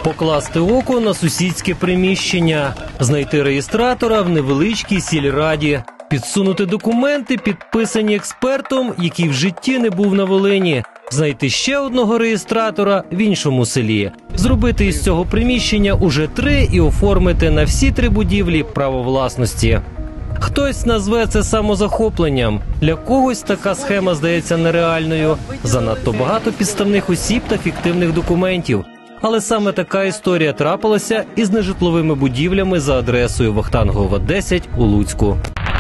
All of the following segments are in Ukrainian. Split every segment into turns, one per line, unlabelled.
Покласти око на сусідське приміщення, знайти реєстратора в невеличкій сільраді, підсунути документи, підписані експертом, який в житті не був на Волині, знайти ще одного реєстратора в іншому селі, зробити із цього приміщення уже 3 і оформити на всі 3 будівлі право власності. Хтось назве це самозахопленням, для когось така схема здається нереальною. Занадто багато підставних осіб та фіктивних документів. Але саме така історія трапилася із нежитловими будівлями за адресою Вахтангова, 10 у Луцьку.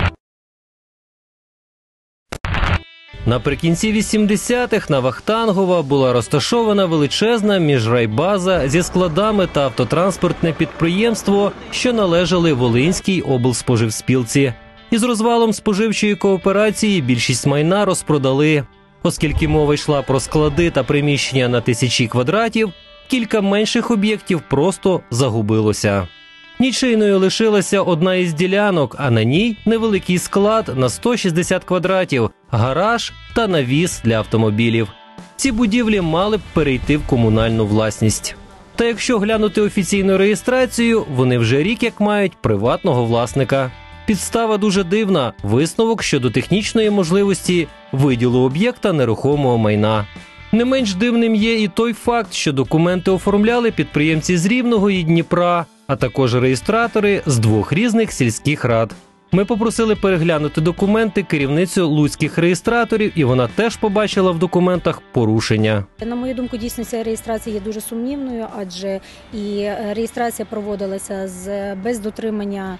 Наприкінці 80-х на Вахтангова була розташована величезна міжрайбаза зі складами та автотранспортне підприємство, що належали Волинській облспоживспілці. Із розвалом споживчої кооперації більшість майна розпродали. Оскільки мова йшла про склади та приміщення на тисячі квадратів, кілька менших об'єктів просто загубилося. Нічийною лишилася одна із ділянок, а на ній невеликий склад на 160 квадратів, гараж та навіс для автомобілів. Ці будівлі мали б перейти в комунальну власність. Та якщо глянути офіційну реєстрацію, вони вже рік як мають приватного власника. Підстава дуже дивна – висновок щодо технічної можливості виділу об'єкта нерухомого майна. Не менш дивним є і той факт, що документи оформляли підприємці з Рівного і Дніпра, а також реєстратори з 2 різних сільських рад. Ми попросили переглянути документи керівницю луцьких реєстраторів, і вона теж побачила в документах порушення.
На мою думку, дійсно ця реєстрація є дуже сумнівною, адже і реєстрація проводилася без дотримання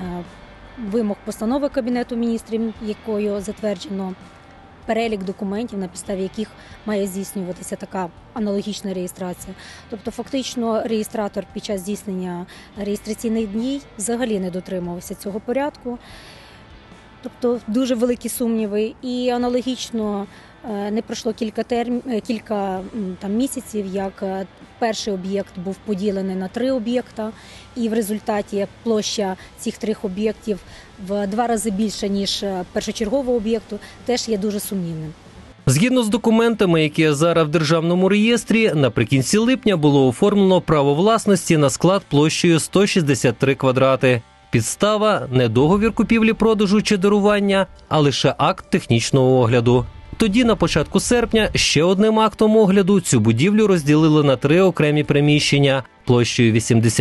вимог постанови Кабінету міністрів, якою затверджено перелік документів, на підставі яких має здійснюватися така аналогічна реєстрація. Тобто фактично реєстратор під час здійснення реєстраційних дій взагалі не дотримувався цього порядку. Тобто дуже великі сумніви. І аналогічно не пройшло кілька місяців, як перший об'єкт був поділений на 3 об'єкта, і в результаті площа цих 3 об'єктів в 2 рази більша, ніж першочергового об'єкту, теж є дуже сумнівним.
Згідно з документами, які є зараз в Державному реєстрі, наприкінці липня було оформлено право власності на склад площею 163 квадрати. Підстава – не договір купівлі-продажу чи дарування, а лише акт технічного огляду. Тоді, на початку серпня, ще одним актом огляду цю будівлю розділили на 3 окремі приміщення площею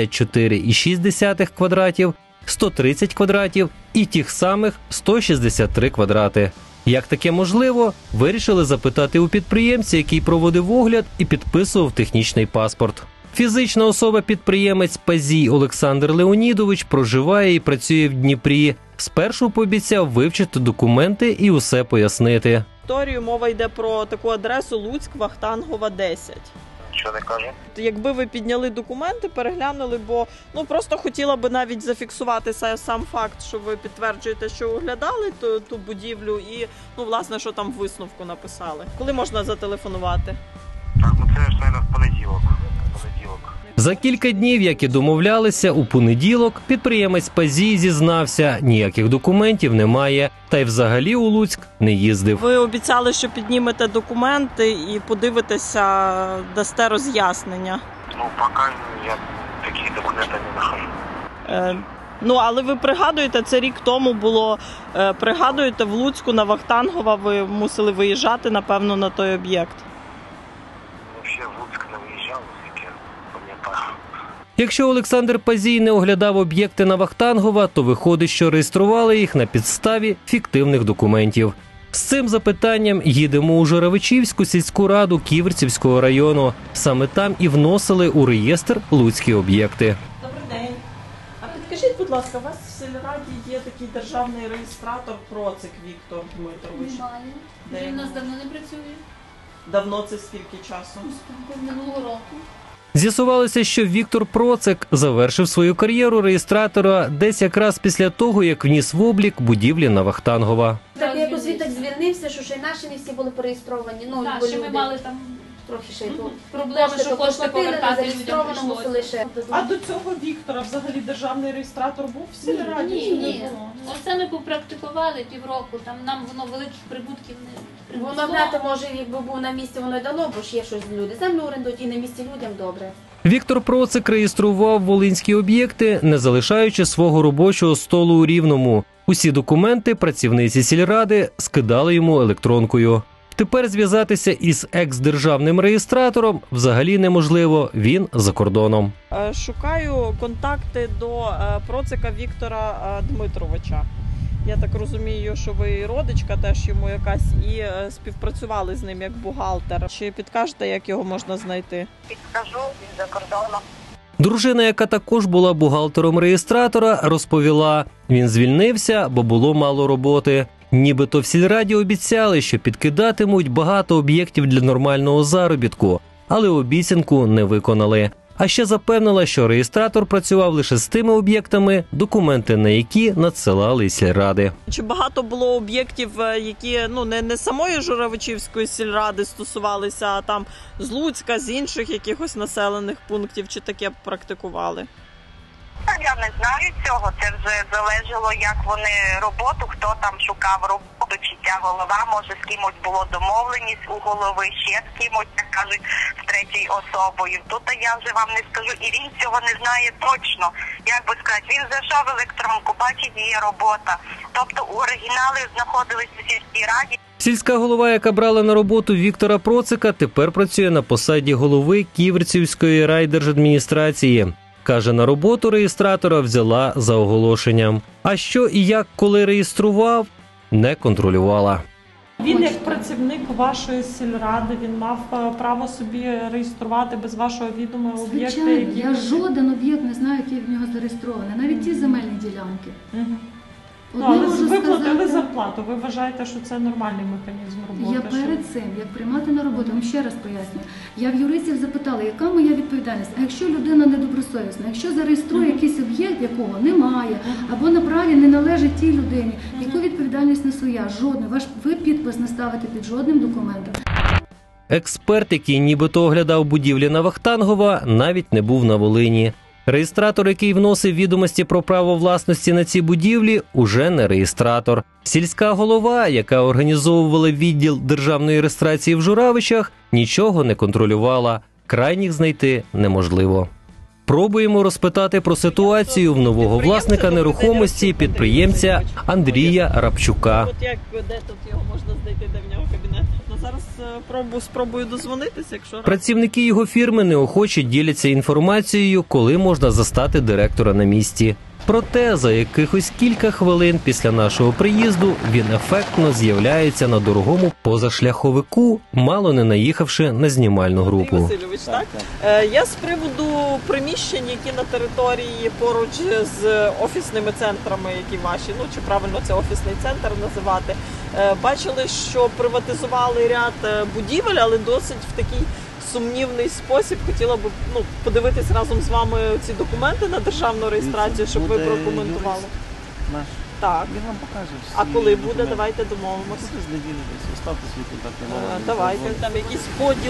84,6 квадратів, 130 квадратів і тих самих 163 квадрати. Як таке можливо, вирішили запитати у підприємця, який проводив огляд і підписував технічний паспорт. Фізична особа-підприємець Пазій Олександр Леонідович проживає і працює в Дніпрі. Спершу пообіцяв вивчити документи і усе пояснити.
Мова йде про таку адресу Луцьк, Вахтангова, 10.
Що не каже?
Якби ви підняли документи, переглянули, бо просто хотіла би навіть зафіксувати сам факт, що ви підтверджуєте, що оглядали ту будівлю і, власне, що там в висновку написали. Коли можна зателефонувати?
Так, це ж, мабуть, в понеділок.
За кілька днів, як і домовлялися, у понеділок підприємець Пазій зізнався, ніяких документів немає, та й взагалі у Луцьк не їздив.
Ви обіцяли, що піднімете документи і подивитеся, дасте роз'яснення.
Поки я такі документи не знаходжу.
Але ви пригадуєте, це рік тому було, пригадуєте, в Луцьку на Вахтангова ви мусили виїжджати, напевно, на той об'єкт.
Взагалі в Луцьк не виїжджав, як я пам'ятаю.
Якщо Олександр Пазій не оглядав об'єкти на Вахтангова, то виходить, що реєстрували їх на підставі фіктивних документів. З цим запитанням їдемо у Журавичівську сільську раду Ківерцівського району. Саме там і вносили у реєстр луцькі об'єкти.
Добрий день. А підкажіть, будь ласка, у вас в сільраді є такий державний реєстратор Процик Віктор Дмитрович?
Немає. Він у нас давно не працює.
Давно це скільки часу?
Минулого року.
З'ясувалося, що Віктор Процик завершив свою кар'єру реєстратора десь якраз після того, як вніс в облік будівлі на Вахтангова.
Так якось він так звільнився, що ще й наші не всі були пореєстровані.
Так, що ми мали там
трохи ще й тут.
Проблема, що кошти
доплатили,
повертати людям
зареєстрованому
прийшлося.
лише.
А до цього Віктора взагалі державний реєстратор був в сільраді?
Ні,
чи не
ні.
було?
Оце ми попрактикували півроку, там нам воно великих прибутків не
Воно,
принесло.
знаєте, може, якби був на місці, воно й дало, бо ж є щось люди. Землю орендують і на місці людям добре.
Віктор Процик реєстрував волинські об'єкти, не залишаючи свого робочого столу у Рівному. Усі документи працівниці сільради скидали йому електронкою. Тепер зв'язатися із екс-державним реєстратором взагалі неможливо, він за кордоном.
Шукаю контакти до Процика Віктора Дмитровича. Я так розумію, що ви родичка теж йому якась і співпрацювали з ним як бухгалтер. Чи підкажете, як його можна знайти?
Підскажу, він за кордоном.
Дружина, яка також була бухгалтером реєстратора, розповіла, він звільнився, бо було мало роботи. Нібито в сільраді обіцяли, що підкидатимуть багато об'єктів для нормального заробітку, але обіцянку не виконали. А ще запевнила, що реєстратор працював лише з тими об'єктами, документи на які надсилали із сільради.
Чи багато було об'єктів, які не самої Журавичівської сільради стосувалися, а там з Луцька, з інших якихось населених пунктів, чи таке практикували?
Я не знаю цього, це вже залежало, як вони роботу, хто там шукав роботу, чи ця голова, може з кимось було домовленість у голови, ще з кимось, як кажуть, з третьою особою. Тут я вже вам не скажу, і він цього не знає точно. Як би сказати, він зайшов в електронку, бачить, є робота. Тобто оригінали знаходились у сільській раді.
Сільська голова, яка брала на роботу Віктора Процика, тепер працює на посаді голови Ківерцівської райдержадміністрації. Каже, на роботу реєстратора взяла за оголошенням. А що і як, коли реєстрував, не контролювала.
Він як працівник вашої сільради, він мав право собі реєструвати без вашого відома об'єкти?
Звичайно, я жоден об'єкт не знаю, який в нього зареєстрований, навіть ті земельні ділянки.
Мгм.
Одне
Але
можу
ви платили
сказати,
зарплату, ви вважаєте, що це нормальний механізм роботи?
я перед цим, як приймати на роботу, вам ще раз поясню, я в юристів запитала, яка моя відповідальність, а якщо людина недобросовісна, якщо зареєструє якийсь об'єкт, якого немає, або на праві не належить тій людині, яку відповідальність несу я? Жодна. Ви підпис не ставите під жодним документом.
Експерт, який нібито оглядав будівлі на Вахтангова, навіть не був на Волині. Реєстратор, який вносив відомості про право власності на ці будівлі, уже не реєстратор. Сільська голова, яка організовувала відділ державної реєстрації в Журавичах, нічого не контролювала. Крайніх знайти неможливо. Пробуємо розпитати про ситуацію в нового власника нерухомості, підприємця Андрія Рапчука.
От як, де тут його можна знайти, де в нього кабінет? Зараз спробую дозвонитися, якщо...
Працівники його фірми неохоче діляться інформацією, коли можна застати директора на місці. Проте за якихось кілька хвилин після нашого приїзду він ефектно з'являється на дорогому позашляховику, мало не наїхавши на знімальну групу.
Андрій Васильович, так? Я з приводу приміщень, які на території поруч з офісними центрами, які ваші, чи правильно це офісний центр називати, бачили, що приватизували ряд будівель, але досить в такий сумнівний спосіб. Хотіла б подивитись разом з вами ці документи на державну реєстрацію, щоб ви прокоментували.
Наш.
Так.
Він вам покаже всі.
А коли буде,
документи.
давайте домовимося.
З неділі десь. Оставте свій контактний номер.
Давайте. Там якийсь поділ,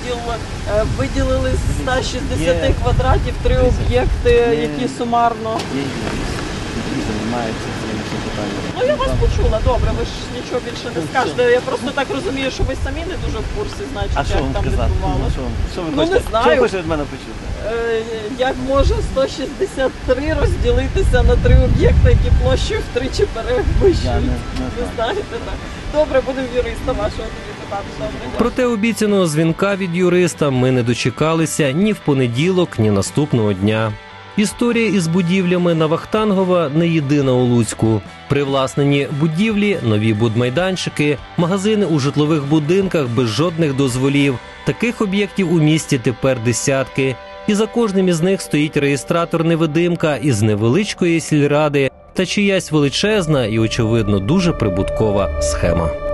виділили з 160 квадратів 3 об'єкти, які сумарно.
Є юрист, який займається цим всім питанням.
Я вас почула, добре, ви ж нічого більше не скажете. Я просто так розумію, що ви самі не дуже в курсі, значить,
А що
як
вам
там
сказати?
відбувалося.
Що ви
Не
хочете? Що
знаю.
ви хочете від мене почути?
Як може 163 розділитися на 3 об'єкти, які площею втричі
Я
перевищують?
не
Ви знаєте, так. Добре, будемо юриста вашого тоді питати. Добре, дякую.
Проте обіцяного дзвінка від юриста ми не дочекалися ні в понеділок, ні наступного дня. Історія із будівлями на Вахтангова не єдина у Луцьку. Привласнені будівлі, нові будмайданчики, магазини у житлових будинках без жодних дозволів. Таких об'єктів у місті тепер десятки. І за кожним із них стоїть реєстратор-невидимка із невеличкої сільради та чиясь величезна і, очевидно, дуже прибуткова схема.